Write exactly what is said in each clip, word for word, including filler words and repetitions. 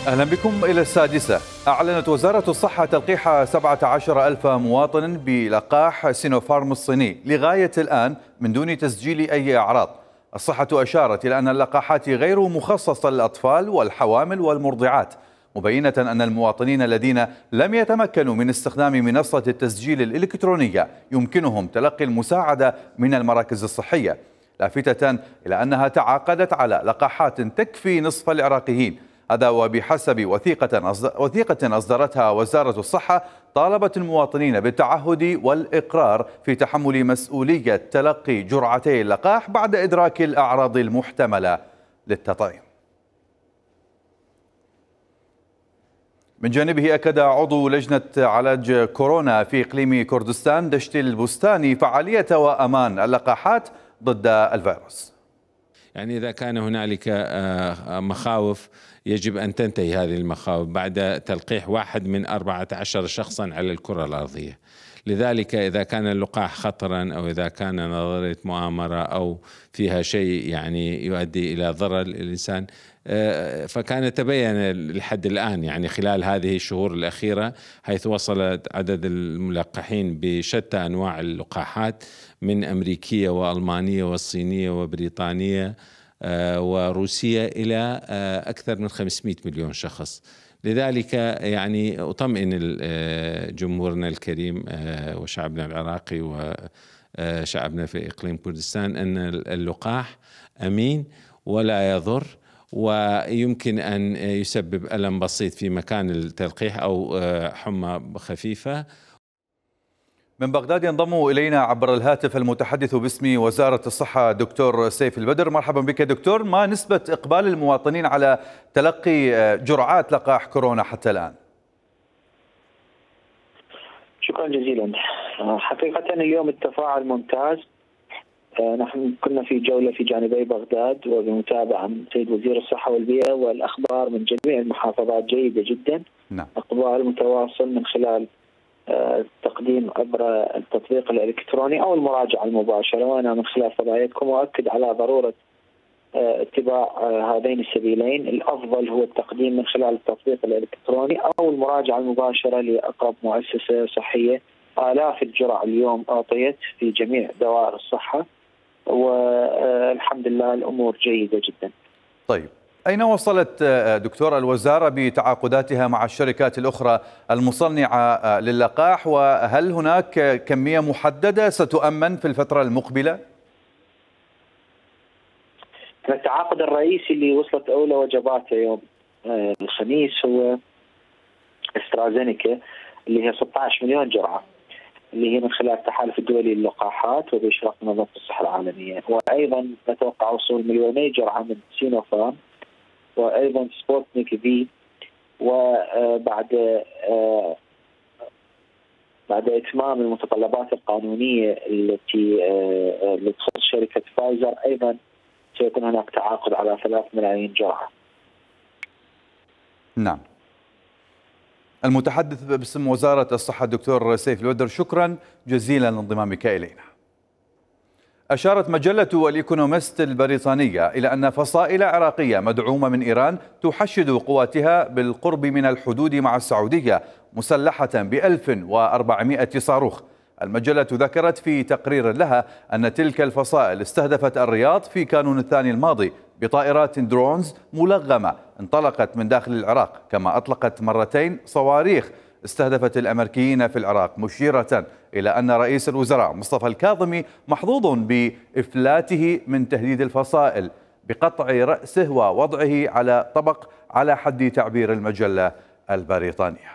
أهلا بكم إلى السادسة. أعلنت وزارة الصحة تلقيح سبعة عشر ألف مواطن بلقاح سينوفارم الصيني لغاية الآن من دون تسجيل أي أعراض. الصحة أشارت إلى أن اللقاحات غير مخصصة للأطفال والحوامل والمرضعات، مبينة أن المواطنين الذين لم يتمكنوا من استخدام منصة التسجيل الإلكترونية يمكنهم تلقي المساعدة من المراكز الصحية، لافتة إلى أنها تعاقدت على لقاحات تكفي نصف العراقيين. هذا وبحسب وثيقة وثيقة أصدرتها وزارة الصحة طالبت المواطنين بالتعهد والإقرار في تحمل مسؤولية تلقي جرعتي اللقاح بعد إدراك الأعراض المحتملة للتطعيم. من جانبه أكد عضو لجنة علاج كورونا في إقليم كردستان دشت البستاني فعالية وأمان اللقاحات ضد الفيروس. يعني إذا كان هنالك مخاوف يجب أن تنتهي هذه المخاوف بعد تلقيح واحد من أربعة عشر شخصا على الكرة الأرضية. لذلك إذا كان اللقاح خطرا أو إذا كان نظرية مؤامرة أو فيها شيء يعني يؤدي إلى ضرر الإنسان، فكان تبين لحد الآن يعني خلال هذه الشهور الأخيرة، حيث وصلت عدد الملقحين بشتى أنواع اللقاحات من أمريكية وألمانية والصينية وبريطانية وروسية إلى أكثر من خمسمئة مليون شخص. لذلك يعني أطمئن جمهورنا الكريم وشعبنا العراقي وشعبنا في إقليم كردستان أن اللقاح أمين ولا يضر، ويمكن أن يسبب ألم بسيط في مكان التلقيح أو حمى خفيفة. من بغداد ينضم إلينا عبر الهاتف المتحدث باسم وزارة الصحة دكتور سيف البدر. مرحبا بك دكتور. ما نسبة إقبال المواطنين على تلقي جرعات لقاح كورونا حتى الآن؟ شكرا جزيلا. حقيقة اليوم التفاعل ممتاز. نحن كنا في جولة في جانبي بغداد وبمتابعة من سيد وزير الصحة والبيئة، والأخبار من جميع المحافظات جيدة جدا. نعم. إقبال متواصل من خلال التقديم عبر التطبيق الإلكتروني أو المراجعة المباشرة، وأنا من خلال فضائيتكم أؤكد على ضرورة اتباع هذين السبيلين. الأفضل هو التقديم من خلال التطبيق الإلكتروني أو المراجعة المباشرة لأقرب مؤسسة صحية. آلاف الجرعة اليوم أعطيت في جميع دوائر الصحة، والحمد لله الأمور جيدة جدا. طيب، أين وصلت دكتور الوزارة بتعاقداتها مع الشركات الأخرى المصنعة للقاح، وهل هناك كمية محددة ستؤمن في الفترة المقبلة؟ التعاقد الرئيسي اللي وصلت أولى وجباته يوم الخميس هو استرازينيكا اللي هي ستة عشر مليون جرعة، اللي هي من خلال التحالف الدولي للقاحات وبإشراف منظمة الصحة العالمية. وأيضا نتوقع وصول مليوني جرعة من سينوفارم، وأيضا سبوتنيك في. وبعد بعد إتمام المتطلبات القانونية التي اللي تخص شركة فايزر، أيضا سيكون هناك تعاقد على ثلاث ملايين جرعة. نعم. المتحدث باسم وزارة الصحة الدكتور سيف البدر، شكرا جزيلا لانضمامك إلينا. أشارت مجلة الإيكونومست البريطانية إلى أن فصائل عراقية مدعومة من إيران تحشد قواتها بالقرب من الحدود مع السعودية مسلحة بألف وأربعمئة صاروخ. المجلة ذكرت في تقرير لها أن تلك الفصائل استهدفت الرياض في كانون الثاني الماضي بطائرات درونز ملغمة انطلقت من داخل العراق، كما أطلقت مرتين صواريخ استهدفت الأمريكيين في العراق، مشيرة إلى أن رئيس الوزراء مصطفى الكاظمي محظوظ بإفلاته من تهديد الفصائل بقطع رأسه ووضعه على طبق على حد تعبير المجلة البريطانية.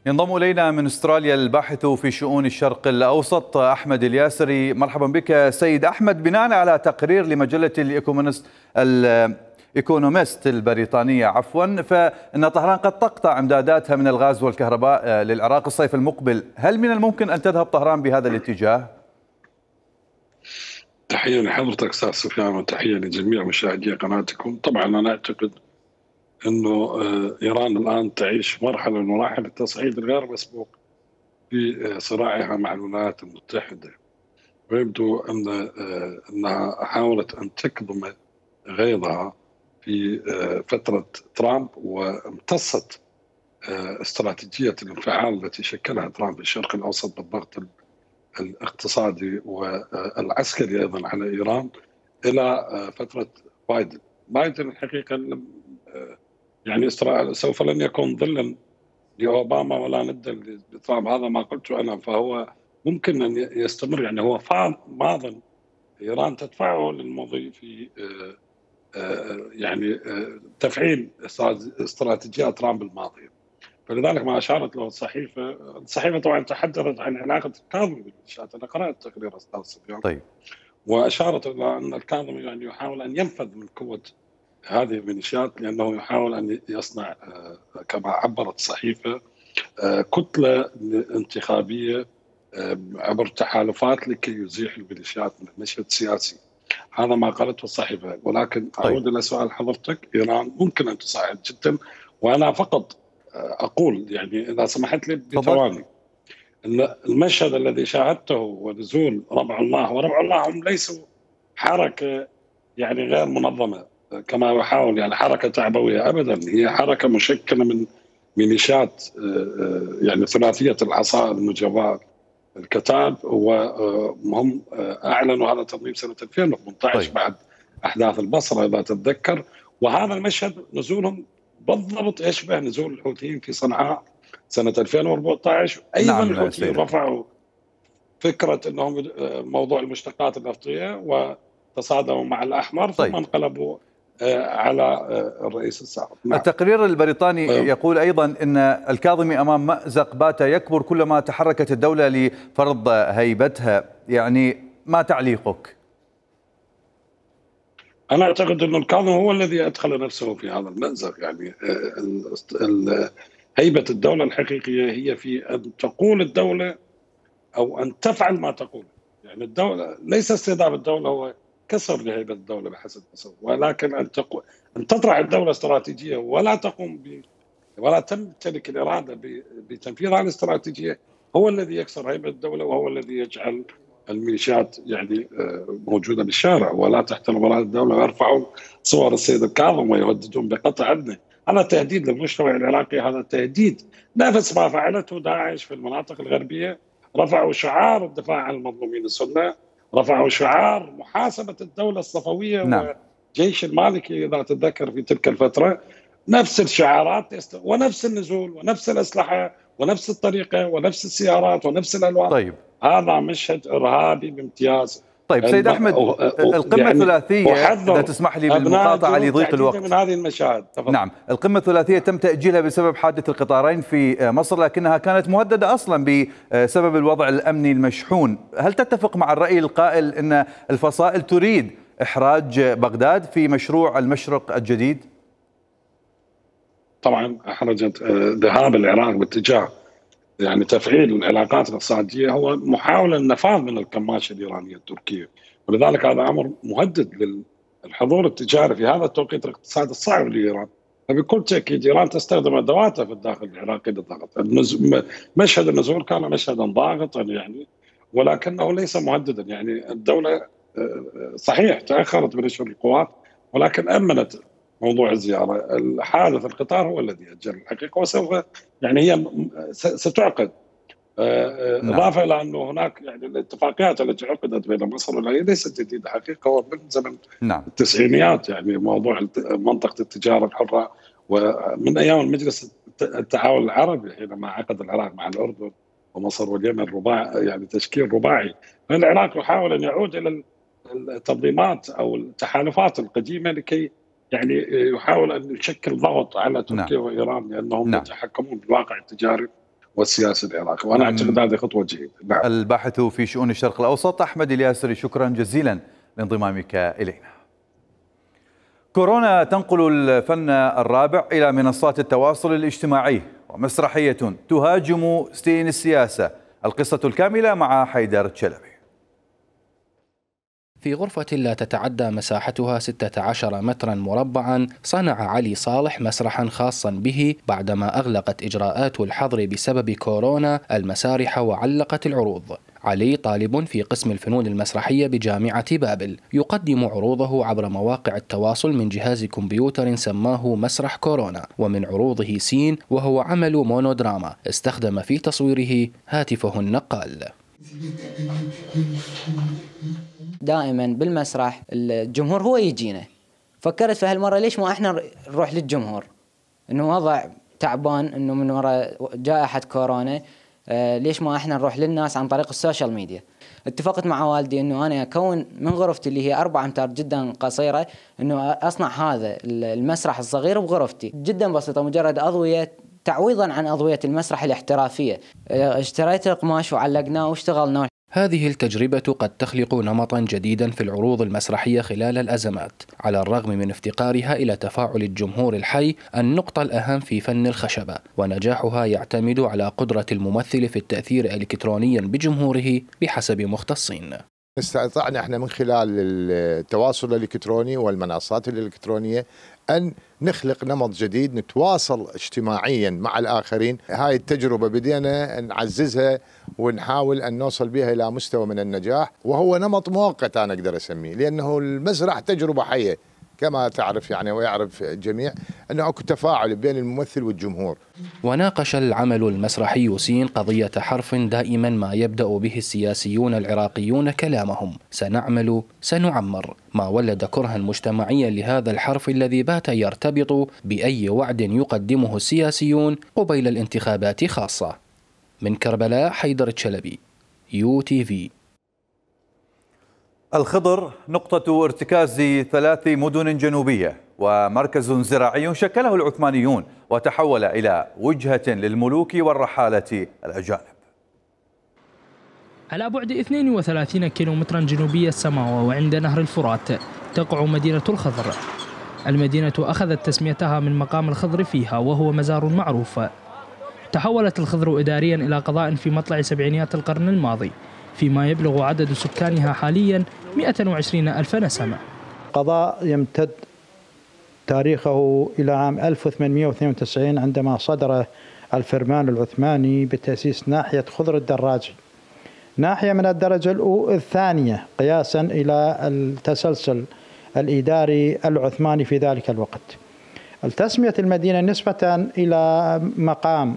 ينضم إلينا من أستراليا الباحث في شؤون الشرق الأوسط أحمد الياسري. مرحبا بك سيد أحمد. بناء على تقرير لمجلة الإيكونومست الإيكونومست البريطانية عفوا فإن طهران قد تقطع إمداداتها من الغاز والكهرباء للعراق الصيف المقبل. هل من الممكن أن تذهب طهران بهذا الاتجاه؟ تحية لحضرتك أستاذ سفيان وتحية لجميع مشاهدي قناتكم. طبعا أنا أعتقد أنه إيران الآن تعيش مرحلة من مراحل التصعيد الغير مسبوق في صراعها مع الولايات المتحدة، ويبدو أن أنها حاولت أن تكظم غيظها في فترة ترامب وامتصت استراتيجية الانفعال التي شكلها ترامب في الشرق الأوسط بالضغط الاقتصادي والعسكري أيضا على إيران إلى فترة بايدن. بايدن الحقيقة يعني سوف لن يكون ظلا لأوباما ولا ندا لترامب، هذا ما قلته أنا، فهو ممكن أن يستمر. يعني هو ماض إيران تدفعه للمضي في يعني تفعيل استراتيجيات ترامب الماضية. فلذلك ما أشارت له الصحيفة الصحيفة طبعا تحدثت عن علاقة الكاظمي بالميليشيات. أنا قرأت تقرير أستاذ سفيان. طيب. وأشارت إلى أن الكاظمي يعني يحاول أن ينفذ من قوة هذه الميليشيات، لأنه يحاول أن يصنع كما عبرت الصحيفة كتلة انتخابية عبر تحالفات لكي يزيح الميليشيات من المشهد السياسي. هذا ما قالته الصحيفة. ولكن أعود إلى سؤال حضرتك، إيران ممكن أن تساعد جدا، وأنا فقط أقول يعني إذا سمحت لي بثواني، المشهد الذي شاهدته ونزول ربع الله، وربع الله هم ليسوا حركة يعني غير منظمة كما يحاول يعني حركة تعبوية أبدا، هي حركة مشكلة من ميليشيات يعني ثلاثية العصا النجباء الكتاب، وهم أعلنوا هذا التنظيم سنة ألفين وثمانية عشر طيب. بعد أحداث البصرة إذا تتذكر. وهذا المشهد نزولهم بالضبط يشبه نزول الحوثيين في صنعاء سنة ألفين وأربعة عشر. أيضا نعم الحوثيين رفعوا فكرة أنهم موضوع المشتقات النفطية وتصادموا مع الأحمر طيب. ثم انقلبوا على الرئيس السابق. نعم. التقرير البريطاني أه. يقول أيضا أن الكاظمي أمام مأزق بات يكبر كلما تحركت الدولة لفرض هيبتها. يعني ما تعليقك؟ أنا أعتقد أن الكاظمي هو الذي أدخل نفسه في هذا المأزق. يعني هيبة الدولة الحقيقية هي في أن تقول الدولة أو أن تفعل ما تقول. يعني الدولة ليس استهداف الدولة هو كسر لهيبة الدولة بحسب تصور، ولكن أن تقول أن تطرح الدولة استراتيجية ولا تقوم ب ولا تمتلك الإرادة بتنفيذ هذه الاستراتيجية هو الذي يكسر هيبة الدولة، وهو الذي يجعل الميليشيات يعني موجودة بالشارع ولا تحترم مراد الدولة، ويرفعون صور السيد الكاظم ويهددون بقطع أذنه. هذا تهديد للمجتمع العراقي، هذا تهديد نفس ما فعلته داعش في المناطق الغربية. رفعوا شعار الدفاع عن المظلومين السنة، رفعوا شعار محاسبة الدولة الصفوية نعم. والجيش المالكي إذا تتذكر في تلك الفترة. نفس الشعارات ونفس النزول ونفس الأسلحة ونفس الطريقة ونفس السيارات ونفس الألوان. طيب. هذا مشهد إرهابي بامتياز. طيب سيد أحمد، القمة يعني الثلاثية إذا تسمح لي بالمقاطعة لضيق الوقت من هذه المشاهد. نعم، القمة الثلاثية تم تأجيلها بسبب حادث القطارين في مصر، لكنها كانت مهددة أصلا بسبب الوضع الأمني المشحون. هل تتفق مع الرأي القائل أن الفصائل تريد إحراج بغداد في مشروع المشرق الجديد؟ طبعا أحرجت ذهاب العراق باتجاه يعني تفعيل العلاقات الاقتصادية هو محاولة النفاذ من الكماشة الإيرانية التركية، ولذلك هذا أمر مهدد للحضور التجاري في هذا التوقيت الاقتصادي الصعب لإيران. فبكل تأكيد إيران تستخدم أدواتها في الداخل العراقي للضغط. مشهد النزول كان مشهدا ضاغطا يعني، ولكنه ليس مهددا. يعني الدولة صحيح تأخرت بنشر القوات، ولكن أمنت موضوع الزيارة. الحادث القطار هو الذي أجل الحقيقة، وسوف يعني هي ستعقد. إضافة نعم. إلى أنه هناك يعني الاتفاقيات التي عقدت بين مصر والعراق ليست جديدة حقيقة، هو من زمن نعم. التسعينيات. يعني موضوع منطقة التجارة الحرة، ومن أيام المجلس التعاون العربي حينما عقد العراق مع الأردن ومصر واليمن رباع يعني تشكيل رباعي. فالعراق يحاول أن يعود إلى التنظيمات أو التحالفات القديمة لكي يعني يحاول أن يشكل ضغط على تركيا نعم. وإيران، لأنهم نعم. يتحكمون بالواقع التجاري والسياسي العراقي، وانا اعتقد هذه خطوه جيده. نعم. الباحث في شؤون الشرق الاوسط احمد الياسري، شكرا جزيلا لانضمامك الينا. كورونا تنقل الفن الرابع الى منصات التواصل الاجتماعي، ومسرحيه تهاجم ستين السياسه. القصه الكامله مع حيدر تشلبي. في غرفة لا تتعدى مساحتها ستة عشر مترا مربعا، صنع علي صالح مسرحا خاصا به بعدما أغلقت إجراءات الحظر بسبب كورونا المسارح وعلقت العروض. علي طالب في قسم الفنون المسرحية بجامعة بابل، يقدم عروضه عبر مواقع التواصل من جهاز كمبيوتر سماه مسرح كورونا، ومن عروضه سين، وهو عمل مونودراما استخدم في تصويره هاتفه النقال. دائما بالمسرح الجمهور هو يجينا. فكرت في هالمرة ليش ما احنا نروح للجمهور، انه وضع تعبان، انه من وراء جائحة كورونا، آه ليش ما احنا نروح للناس عن طريق السوشيال ميديا. اتفقت مع والدي انه انا اكون من غرفتي اللي هي أربعة امتار جدا قصيرة، انه اصنع هذا المسرح الصغير بغرفتي جدا بسيطة، مجرد اضوية تعويضا عن اضوية المسرح الاحترافية. آه اشتريت القماش وعلقناه واشتغلنا. هذه التجربة قد تخلق نمطا جديدا في العروض المسرحية خلال الأزمات، على الرغم من افتقارها إلى تفاعل الجمهور الحي، النقطة الأهم في فن الخشبة، ونجاحها يعتمد على قدرة الممثل في التأثير إلكترونيا بجمهوره بحسب مختصين. استطعنا احنا من خلال التواصل الإلكتروني والمنصات الإلكترونية أن نخلق نمط جديد، نتواصل اجتماعيا مع الآخرين. هاي التجربة بدينا نعززها ونحاول أن نوصل بها إلى مستوى من النجاح، وهو نمط مؤقت أنا أقدر أسميه، لأنه المسرح تجربة حية كما تعرف يعني ويعرف الجميع أنه أكو تفاعل بين الممثل والجمهور. وناقش العمل المسرحي سين قضية حرف دائما ما يبدأ به السياسيون العراقيون كلامهم: سنعمل سنعمر، ما ولد كرها مجتمعيا لهذا الحرف الذي بات يرتبط بأي وعد يقدمه السياسيون قبيل الانتخابات خاصة. من كربلاء، حيدر تشلبي، يو تي في. الخضر نقطة ارتكاز ثلاث مدن جنوبية ومركز زراعي شكله العثمانيون، وتحول إلى وجهة للملوك والرحالة الأجانب. على بعد اثنين وثلاثين كيلومترا جنوبي السماوة وعند نهر الفرات تقع مدينة الخضر. المدينة أخذت تسميتها من مقام الخضر فيها، وهو مزار معروف. تحولت الخضر إداريا إلى قضاء في مطلع سبعينيات القرن الماضي، فيما يبلغ عدد سكانها حاليا مئة وعشرين ألف نسمة. قضاء يمتد تاريخه إلى عام ألف وثمانمئة واثنين وتسعين عندما صدر الفرمان العثماني بتأسيس ناحية خضر الدراجي، ناحية من الدرجة الثانية قياسا إلى التسلسل الإداري العثماني في ذلك الوقت. التسمية المدينة نسبة إلى مقام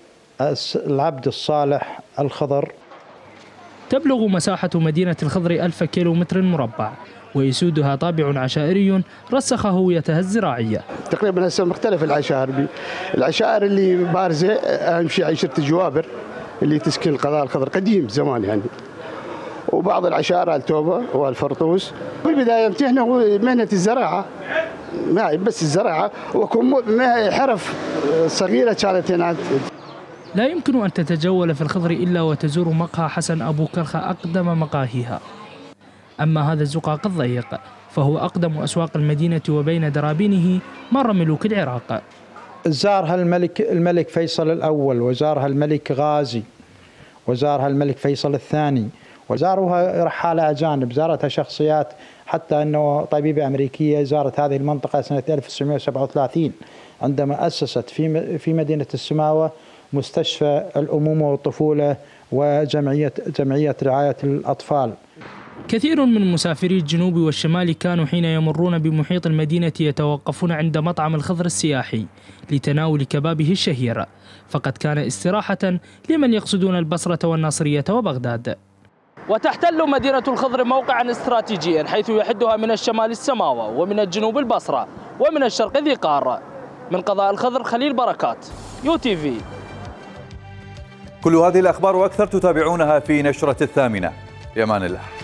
العبد الصالح الخضر. تبلغ مساحة مدينة الخضر ألف كيلومتر مربع، ويسودها طابع عشائري رسخ هويتها الزراعية. تقريبا هسه مختلف العشائر، العشائر اللي بارزة أهم شيء عشيرة الجوابر اللي تسكن القضاء الخضر قديم زمان يعني، وبعض العشائر التوبة والفرطوس. في البداية امتحنا مهنة الزراعة، ما بس الزراعة، وكم حرف صغيرة كانت هنا. لا يمكن أن تتجول في الخضر إلا وتزور مقهى حسن أبو كرخة أقدم مقاهيها. أما هذا الزقاق الضيق فهو أقدم أسواق المدينة، وبين درابينه مر ملوك العراق. زارها الملك الملك فيصل الأول، وزارها الملك غازي، وزارها الملك فيصل الثاني، وزاروها رحالة أجانب، زارتها شخصيات، حتى أنه طبيبة أمريكية زارت هذه المنطقة سنة ألف وتسعمئة وسبعة وثلاثين عندما أسست في في مدينة السماوة مستشفى الأمومة والطفولة وجمعية جمعية رعاية الأطفال. كثير من مسافري الجنوب والشمال كانوا حين يمرون بمحيط المدينة يتوقفون عند مطعم الخضر السياحي لتناول كبابه الشهير، فقد كان استراحة لمن يقصدون البصرة والناصرية وبغداد. وتحتل مدينة الخضر موقعا استراتيجيا، حيث يحدها من الشمال السماوة، ومن الجنوب البصرة، ومن الشرق ذي قار. من قضاء الخضر خليل بركات، يو تي في. كل هذه الأخبار وأكثر تتابعونها في نشرة الثامنة. بأمان الله.